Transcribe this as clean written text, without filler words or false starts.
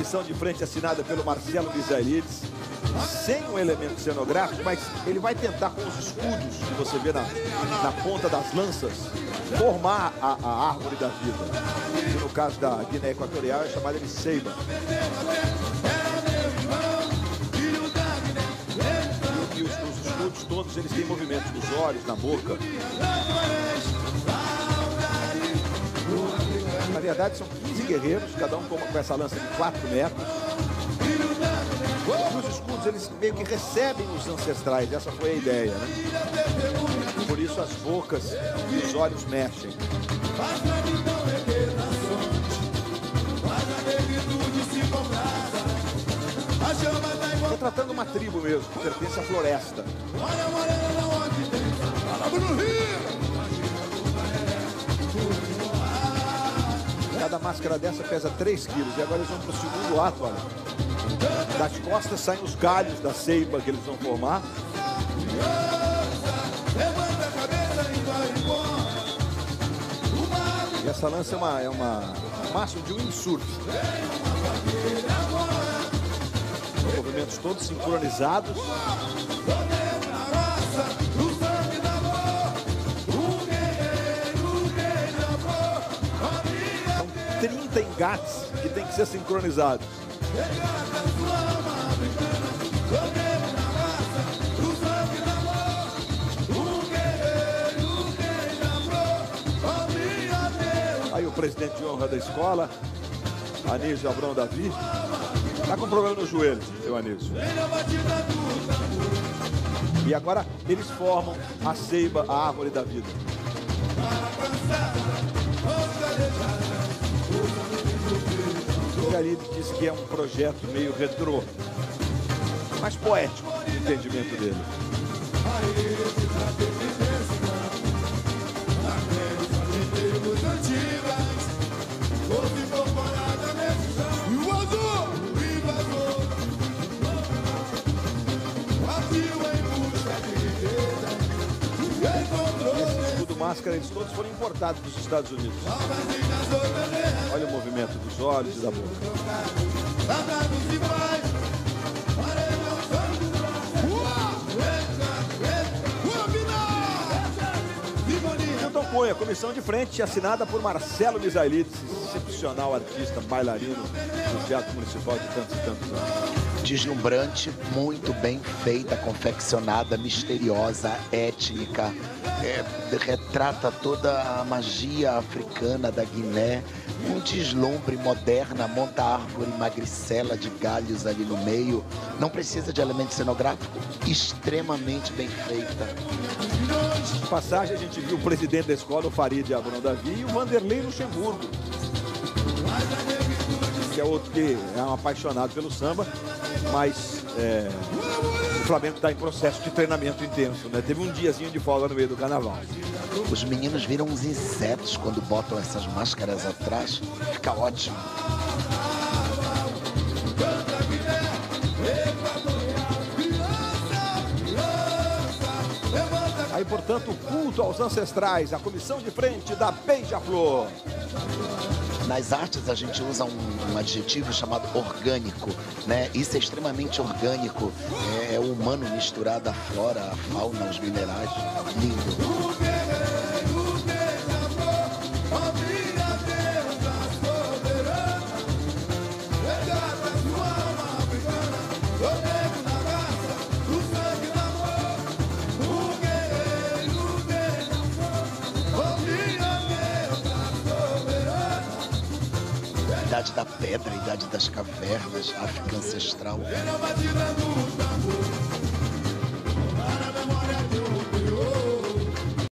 comissão de frente assinada pelo Marcelo Misaelides, sem um elemento cenográfico, mas ele vai tentar, com os escudos que você vê na ponta das lanças, formar a árvore da vida. E no caso da Guiné Equatorial é chamada de ceiba. E os escudos todos, eles têm movimentos nos olhos, na boca. Na verdade, são 15 guerreiros, cada um com essa lança de 4 metros. E os escudos, eles meio que recebem os ancestrais, essa foi a ideia, né? Por isso as bocas e os olhos mexem. Estou tratando uma tribo mesmo, que pertence à floresta. Cada máscara dessa pesa 3 quilos. E agora eles vão para o segundo ato, olha. Das costas saem os galhos da ceiba que eles vão formar. E essa lança é uma massa de windsurf. Movimentos todos sincronizados. São 30 engates que tem que ser sincronizados. Aí o presidente de honra da escola, Anísio Abrão Davi, tá com problema no joelho, seu Anísio. E agora eles formam a ceiba, a árvore da vida. O Garibe disse que é um projeto meio retrô, mas poético no entendimento dele. Esse escudo máscara, eles todos foram importados dos Estados Unidos. Olha o movimento dos olhos e da boca. Milton Cunha, comissão de frente assinada por Marcelo Misaelides, excepcional artista, bailarino do Teatro Municipal de tantos e tantos anos. Deslumbrante, muito bem feita, confeccionada, misteriosa, étnica. Retrata toda a magia africana da Guiné. Um deslumbre moderna, monta árvore magricela de galhos ali no meio. Não precisa de elemento cenográfico, extremamente bem feita. Passagem, a gente viu o presidente da escola, o Farid Abrão Davi, e o Vanderlei Luxemburgo, que é outro que é um apaixonado pelo samba, mas o Flamengo está em processo de treinamento intenso, né? Teve um diazinho de folga no meio do carnaval. Os meninos viram uns insetos quando botam essas máscaras atrás. Fica ótimo. Aí, portanto, o culto aos ancestrais, a comissão de frente da Beija-Flor. Nas artes a gente usa um adjetivo chamado orgânico, né? Isso é extremamente orgânico, é o humano misturado à flora, à fauna, aos minerais. Lindo. Idade da pedra, idade das cavernas, África ancestral.